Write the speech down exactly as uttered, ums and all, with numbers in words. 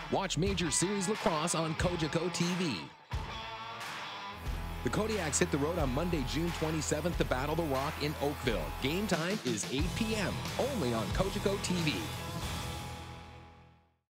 Watch Major Series Lacrosse on CogecoTV. The Kodiaks hit the road on Monday, June twenty-seventh to battle the Rock in Oakville. Game time is eight p m only on CogecoTV.